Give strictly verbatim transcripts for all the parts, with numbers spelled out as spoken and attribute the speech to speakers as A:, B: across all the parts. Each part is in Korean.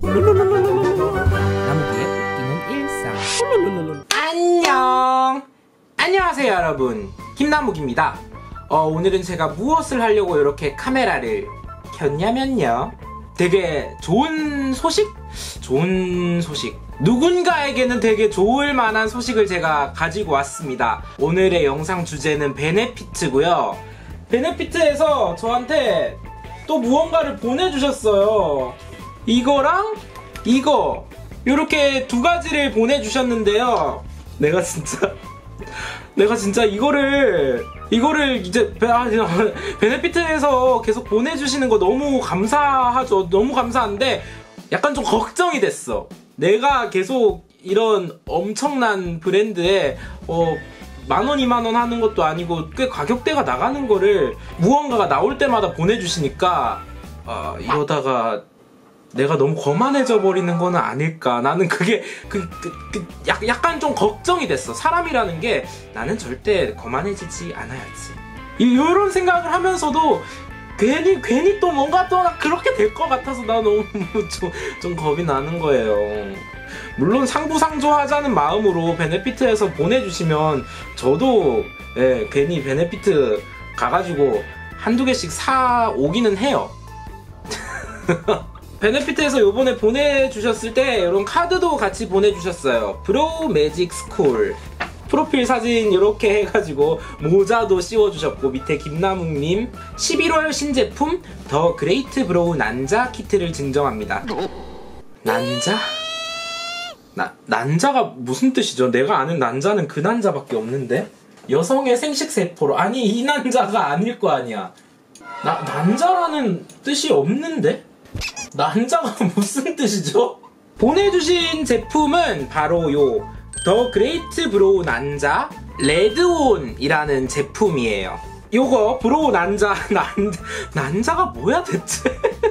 A: 나무기의 웃기는 일상. 안녕. 안녕하세요 여러분, 김나무기입니다. 어, 오늘은 제가 무엇을 하려고 이렇게 카메라를 켰냐면요, 되게 좋은 소식? 좋은 소식, 누군가에게는 되게 좋을 만한 소식을 제가 가지고 왔습니다. 오늘의 영상 주제는 베네피트고요. 베네피트에서 저한테 또 무언가를 보내주셨어요. 이거랑 이거, 이렇게 두 가지를 보내주셨는데요. 내가 진짜 내가 진짜 이거를 이거를 이제 베네피트에서 계속 보내주시는 거 너무 감사하죠. 너무 감사한데 약간 좀 걱정이 됐어. 내가 계속 이런 엄청난 브랜드에 어 만원, 이만원 하는 것도 아니고 꽤 가격대가 나가는 거를 무언가가 나올 때마다 보내주시니까 아, 이러다가 내가 너무 거만해져 버리는 거는 아닐까. 나는 그게 그, 그, 그 약, 약간 좀 걱정이 됐어. 사람이라는 게 나는 절대 거만해지지 않아야지, 이런 생각을 하면서도 괜히 괜히 또 뭔가 또 그렇게 될 것 같아서 나 너무 좀, 좀 겁이 나는 거예요. 물론 상부상조하자는 마음으로 베네피트에서 보내주시면 저도 예, 괜히 베네피트 가가지고 한두 개씩 사 오기는 해요. 베네피트에서 요번에 보내주셨을 때 이런 카드도 같이 보내주셨어요. 브로우 매직 스쿨 프로필 사진 이렇게 해가지고 모자도 씌워주셨고, 밑에 김나무님 십일월 신제품 더 그레이트 브로우 난자 키트를 증정합니다. 난자? 나, 난자가 무슨 뜻이죠? 내가 아는 난자는 그 난자밖에 없는데? 여성의 생식세포로, 아니 이 난자가 아닐 거 아니야. 나, 난자라는 뜻이 없는데? 난자가 무슨 뜻이죠? 보내주신 제품은 바로 요 더 그레이트 브로우 난자 레드온이라는 제품이에요. 요거 브로우 난자 난, 난자가 뭐야 대체?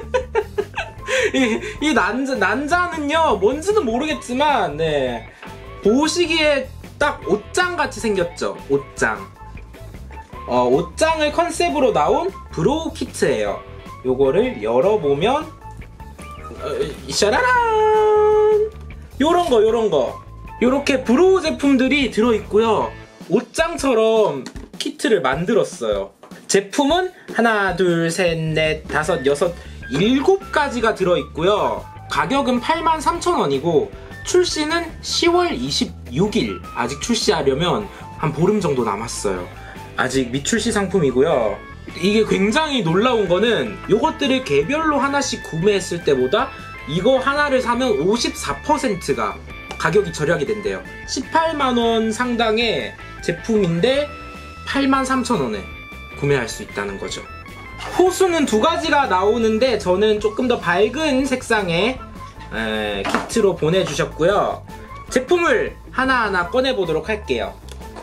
A: 이, 이 난자, 난자는요 뭔지는 모르겠지만 네, 보시기에 딱 옷장 같이 생겼죠. 옷장. 어, 옷장을 컨셉으로 나온 브로우 키트예요. 요거를 열어보면 어, 샤라란, 요런거 요런거 요렇게 브로우 제품들이 들어있고요. 옷장처럼 키트를 만들었어요. 제품은 하나 둘 셋 넷 다섯 여섯 일곱 가지가 들어있고요. 가격은 팔만 삼천 원이고 출시는 시월 이십육일. 아직 출시하려면 한 보름 정도 남았어요. 아직 미출시 상품이고요. 이게 굉장히 놀라운 거는 요것들을 개별로 하나씩 구매했을 때보다 이거 하나를 사면 오십사 퍼센트가 가격이 절약이 된대요. 십팔만 원 상당의 제품인데 팔만 삼천 원에 구매할 수 있다는 거죠. 호수는 두 가지가 나오는데 저는 조금 더 밝은 색상의 에, 키트로 보내주셨고요. 제품을 하나하나 꺼내보도록 할게요.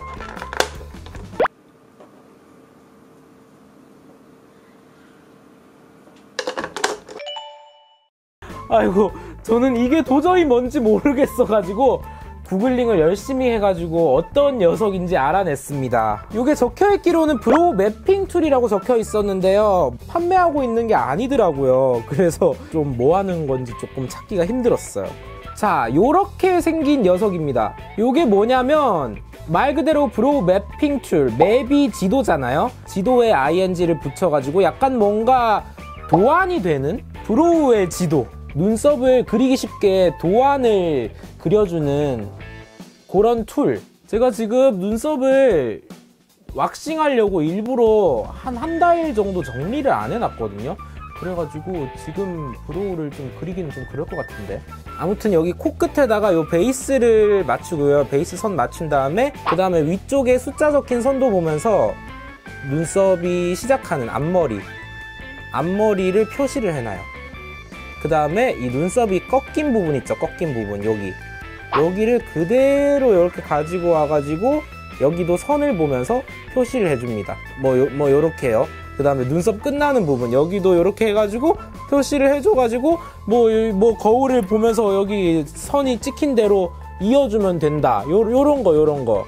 A: 아이고, 저는 이게 도저히 뭔지 모르겠어가지고 구글링을 열심히 해가지고 어떤 녀석인지 알아냈습니다. 이게 적혀있기로는 브로우 매핑 툴이라고 적혀 있었는데요, 판매하고 있는 게 아니더라고요. 그래서 좀 뭐하는 건지 조금 찾기가 힘들었어요. 자, 요렇게 생긴 녀석입니다. 요게 뭐냐면 말 그대로 브로우 매핑 툴, 맵이 지도잖아요. 지도에 아이엔지를 붙여가지고 약간 뭔가 도안이 되는 브로우의 지도, 눈썹을 그리기 쉽게 도안을 그려주는 그런 툴. 제가 지금 눈썹을 왁싱 하려고 일부러 한 한 달 정도 정리를 안 해놨거든요. 그래가지고 지금 브로우를 좀 그리기는 좀 그럴 것 같은데. 아무튼 여기 코끝에다가 요 베이스를 맞추고요. 베이스 선 맞춘 다음에 그 다음에 위쪽에 숫자 적힌 선도 보면서 눈썹이 시작하는 앞머리 앞머리를 표시를 해놔요. 그 다음에 이 눈썹이 꺾인 부분 있죠. 꺾인 부분 여기 여기를 그대로 이렇게 가지고 와가지고 여기도 선을 보면서 표시를 해줍니다. 뭐, 요, 뭐 요렇게요. 그 다음에 눈썹 끝나는 부분 여기도 이렇게 해가지고 표시를 해줘가지고 뭐, 뭐 거울을 보면서 여기 선이 찍힌 대로 이어주면 된다. 요, 요런 거 요런 거.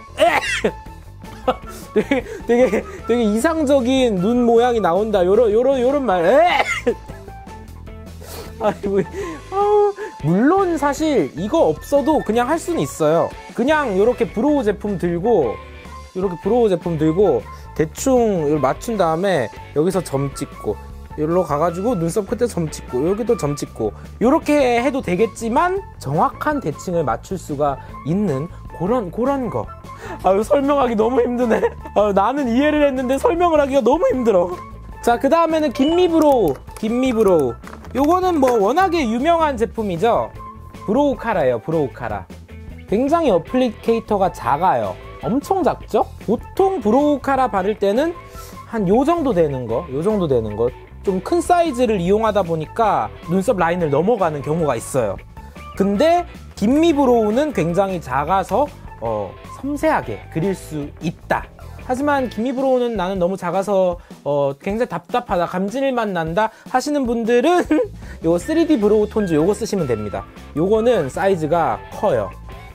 A: 되게, 되게 되게 이상적인 눈 모양이 나온다. 요런 요런 요런 말. 아이고, 아우, 물론 사실 이거 없어도 그냥 할 수는 있어요. 그냥 이렇게 브로우 제품 들고 이렇게 브로우 제품 들고 대충 이걸 맞춘 다음에 여기서 점 찍고 여기로 가가지고 눈썹 끝에 점 찍고 여기도 점 찍고 이렇게 해도 되겠지만 정확한 대칭을 맞출 수가 있는 그런 그런 거. 아유, 설명하기 너무 힘드네. 아유, 나는 이해를 했는데 설명을 하기가 너무 힘들어. 자, 그 다음에는 김미브로우. 김미브로우. 요거는 뭐 워낙에 유명한 제품이죠. 브로우 카라예요. 브로우 카라. 굉장히 어플리케이터가 작아요. 엄청 작죠? 보통 브로우 카라 바를 때는 한 요 정도 되는 거, 요 정도 되는 거. 좀 큰 사이즈를 이용하다 보니까 눈썹 라인을 넘어가는 경우가 있어요. 근데 김미브로우는 굉장히 작아서 어, 섬세하게 그릴 수 있다. 하지만 김미브로우는 나는 너무 작아서 어, 굉장히 답답하다, 감질맛 난다 하시는 분들은 요 쓰리디 브로우 톤즈 요거 쓰시면 됩니다. 요거는 사이즈가 커요.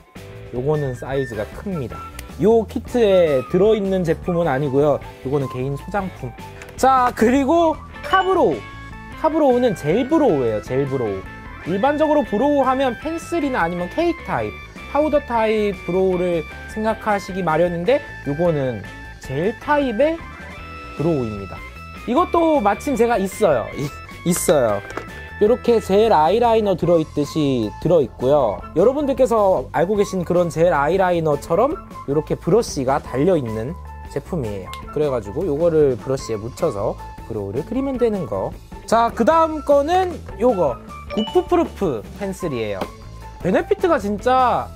A: 요거는 사이즈가 큽니다. 요 키트에 들어있는 제품은 아니고요. 요거는 개인 소장품. 자, 그리고 카브로우. 카브로우는 젤 브로우예요. 젤 브로우. 일반적으로 브로우 하면 펜슬이나 아니면 케이크 타입, 파우더 타입 브로우를 생각하시기 마련인데 요거는 젤 타입의 브로우입니다. 이것도 마침 제가 있어요. 있어요. 이렇게 젤 아이라이너 들어있듯이 들어있고요. 여러분들께서 알고 계신 그런 젤 아이라이너처럼 이렇게 브러쉬가 달려있는 제품이에요. 그래가지고 요거를 브러쉬에 묻혀서 브로우를 그리면 되는 거. 자, 그 다음 거는 요거 구프프루프 펜슬이에요. 베네피트가 진짜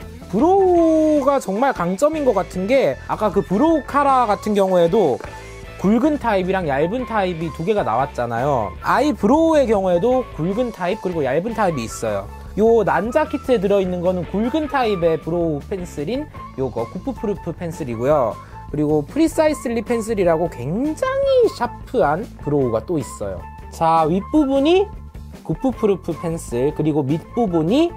A: 브로우가 정말 강점인 것 같은 게 아까 그 브로우 카라 같은 경우에도 굵은 타입이랑 얇은 타입이 두 개가 나왔잖아요. 아이 브로우의 경우에도 굵은 타입 그리고 얇은 타입이 있어요. 요 난자 키트에 들어있는 거는 굵은 타입의 브로우 펜슬인 요거 구프프루프 펜슬이고요. 그리고 프리사이슬리 펜슬이라고 굉장히 샤프한 브로우가 또 있어요. 자, 윗부분이 구프프루프 펜슬, 그리고 밑부분이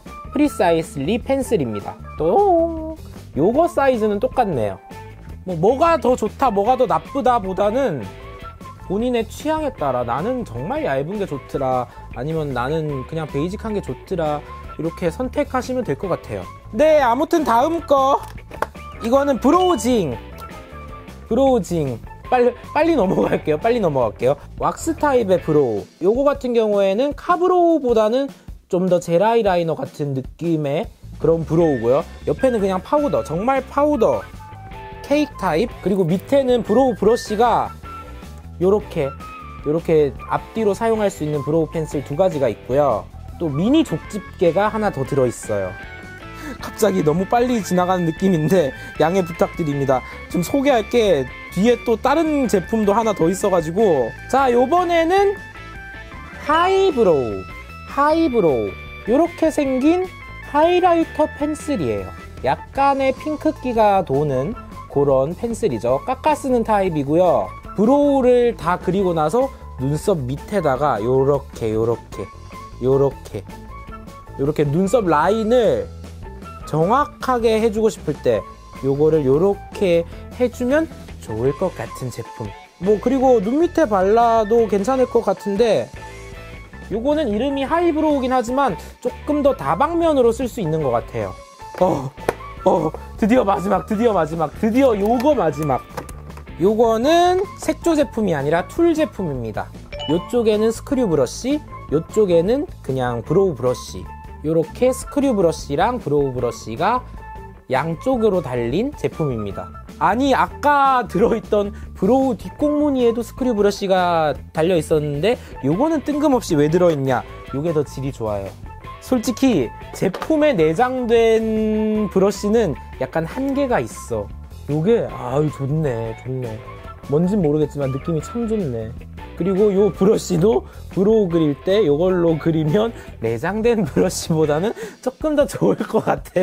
A: 프리사이슬리 펜슬입니다. 또 요거 사이즈는 똑같네요. 뭐 뭐가 더 좋다, 뭐가 더 나쁘다 보다는 본인의 취향에 따라 나는 정말 얇은 게 좋더라, 아니면 나는 그냥 베이직한 게 좋더라, 이렇게 선택하시면 될 것 같아요. 네, 아무튼 다음 거 이거는 브로우징. 브로우징. 빨리, 빨리 넘어갈게요. 빨리 넘어갈게요. 왁스 타입의 브로우. 요거 같은 경우에는 카브로우보다는 좀 더 젤 아이라이너 같은 느낌의 그런 브로우고요. 옆에는 그냥 파우더, 정말 파우더 케이크 타입. 그리고 밑에는 브로우 브러쉬가 요렇게 요렇게 앞뒤로 사용할 수 있는 브로우 펜슬 두 가지가 있고요. 또 미니 족집게가 하나 더 들어있어요. 갑자기 너무 빨리 지나가는 느낌인데 양해 부탁드립니다. 좀 소개할 게 뒤에 또 다른 제품도 하나 더 있어가지고. 자, 요번에는 하이브로우. 하이브로우. 요렇게 생긴 하이라이터 펜슬이에요. 약간의 핑크기가 도는 그런 펜슬이죠. 깎아 쓰는 타입이고요. 브로우를 다 그리고 나서 눈썹 밑에다가 요렇게 요렇게 요렇게 요렇게 눈썹 라인을 정확하게 해주고 싶을 때 요거를 요렇게 해주면 좋을 것 같은 제품. 뭐 그리고 눈 밑에 발라도 괜찮을 것 같은데 요거는 이름이 하이브로우긴 하지만 조금 더 다방면으로 쓸 수 있는 것 같아요. 어, 어, 드디어 마지막, 드디어 마지막, 드디어 요거 마지막. 요거는 색조 제품이 아니라 툴 제품입니다. 요쪽에는 스크류 브러쉬, 요쪽에는 그냥 브로우 브러쉬. 요렇게 스크류 브러쉬랑 브로우 브러쉬가 양쪽으로 달린 제품입니다. 아니, 아까 들어있던 브로우 뒷꽁무니에도 스크류 브러쉬가 달려 있었는데 요거는 뜬금없이 왜 들어있냐? 요게 더 질이 좋아요. 솔직히 제품에 내장된 브러쉬는 약간 한계가 있어. 요게 아유 좋네 좋네. 뭔진 모르겠지만 느낌이 참 좋네. 그리고 요 브러쉬도 브로우 그릴 때 요걸로 그리면 내장된 브러쉬보다는 조금 더 좋을 것 같아요.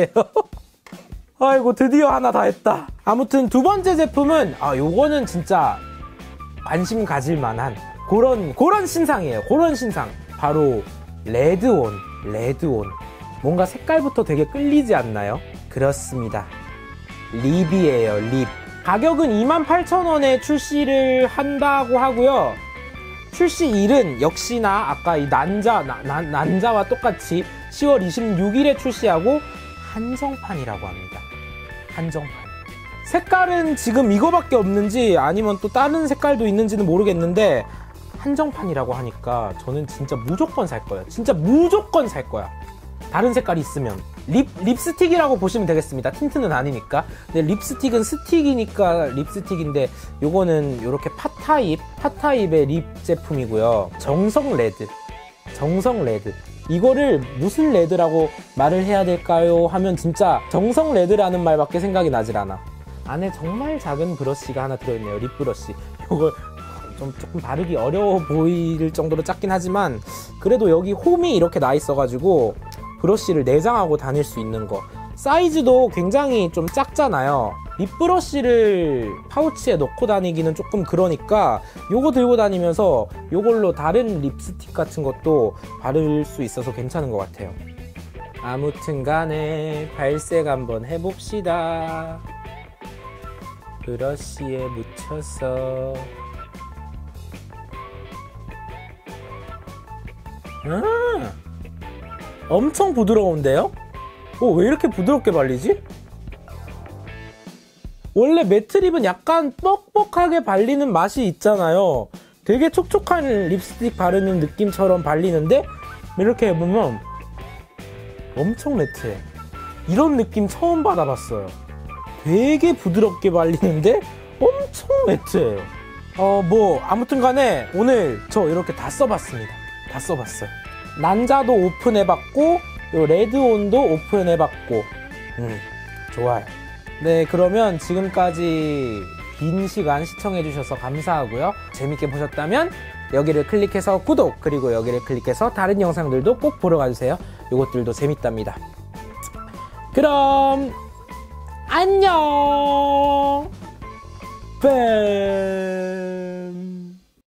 A: 아이고, 드디어 하나 다 했다. 아무튼 두 번째 제품은 아 요거는 진짜 관심 가질 만한 그런 그런 신상이에요. 그런 신상. 바로 레드온. 레드온. 뭔가 색깔부터 되게 끌리지 않나요? 그렇습니다. 립이에요. 립. 가격은 이만 팔천 원에 출시를 한다고 하고요. 출시일은 역시나 아까 이 난자, 나, 나, 난자와 똑같이 시월 이십육일에 출시하고 한정판이라고 합니다. 한정판. 색깔은 지금 이거밖에 없는지 아니면 또 다른 색깔도 있는지는 모르겠는데 한정판이라고 하니까 저는 진짜 무조건 살 거예요. 진짜 무조건 살 거야. 다른 색깔이 있으면. 립, 립스틱이라고 보시면 되겠습니다. 틴트는 아니니까. 근데 립스틱은 스틱이니까 립스틱인데 요거는 요렇게 팟타입, 팟타입의 립 제품이고요. 정성 레드. 정성 레드. 이거를 무슨 레드라고 말을 해야 될까요? 하면 진짜 정성 레드라는 말밖에 생각이 나질 않아. 안에 정말 작은 브러쉬가 하나 들어있네요. 립 브러쉬. 요걸 좀 조금 바르기 어려워 보일 정도로 작긴 하지만 그래도 여기 홈이 이렇게 나 있어가지고 브러쉬를 내장하고 다닐 수 있는 거. 사이즈도 굉장히 좀 작잖아요. 립브러쉬를 파우치에 넣고 다니기는 조금 그러니까 요거 들고 다니면서 요걸로 다른 립스틱 같은 것도 바를 수 있어서 괜찮은 것 같아요. 아무튼 간에 발색 한번 해봅시다. 브러쉬에 묻혀서 아, 엄청 부드러운데요? 어, 왜 이렇게 부드럽게 발리지? 원래 매트립은 약간 뻑뻑하게 발리는 맛이 있잖아요. 되게 촉촉한 립스틱 바르는 느낌처럼 발리는데 이렇게 해보면 엄청 매트해. 이런 느낌 처음 받아봤어요. 되게 부드럽게 발리는데 엄청 매트해요. 어, 뭐 아무튼 간에 오늘 저 이렇게 다 써봤습니다. 다 써봤어요. 난자도 오픈해봤고 요 레드온도 오픈해봤고 음, 좋아요. 네, 그러면 지금까지 긴 시간 시청해주셔서 감사하고요. 재밌게 보셨다면 여기를 클릭해서 구독, 그리고 여기를 클릭해서 다른 영상들도 꼭 보러 가주세요. 이것들도 재밌답니다. 그럼 안녕. 뱀.